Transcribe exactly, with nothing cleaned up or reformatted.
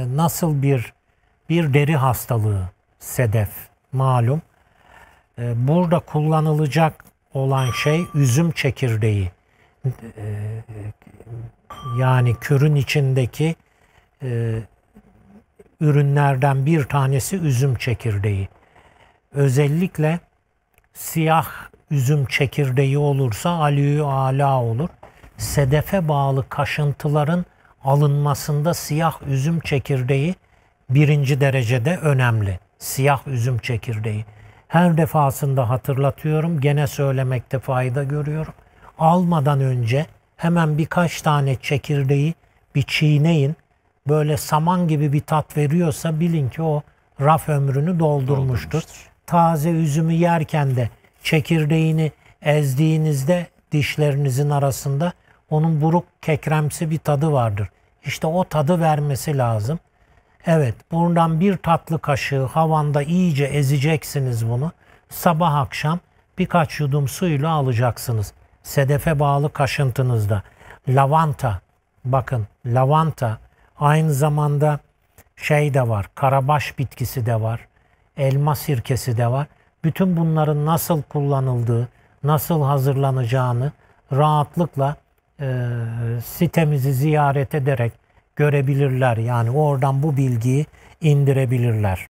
nasıl bir bir deri hastalığı sedef malum. E, burada kullanılacak olan şey üzüm çekirdeği. E, yani kürün içindeki e, ürünlerden bir tanesi üzüm çekirdeği. Özellikle siyah üzüm çekirdeği olursa aliyü ala olur. Sedefe bağlı kaşıntıların alınmasında siyah üzüm çekirdeği birinci derecede önemli. Siyah üzüm çekirdeği. Her defasında hatırlatıyorum. Gene söylemekte fayda görüyorum. Almadan önce hemen birkaç tane çekirdeği bir çiğneyin. Böyle saman gibi bir tat veriyorsa bilin ki o raf ömrünü doldurmuştur. doldurmuştur. Taze üzümü yerken de çekirdeğini ezdiğinizde dişlerinizin arasında onun buruk kekremsi bir tadı vardır. İşte o tadı vermesi lazım. Evet, buradan bir tatlı kaşığı havanda iyice ezeceksiniz bunu. Sabah akşam birkaç yudum suyla alacaksınız. Sedefe bağlı kaşıntınızda. Lavanta, bakın lavanta aynı zamanda şey de var, karabaş bitkisi de var, elma sirkesi de var. Bütün bunların nasıl kullanıldığı, nasıl hazırlanacağını rahatlıkla e, sitemizi ziyaret ederek görebilirler. Yani oradan bu bilgiyi indirebilirler.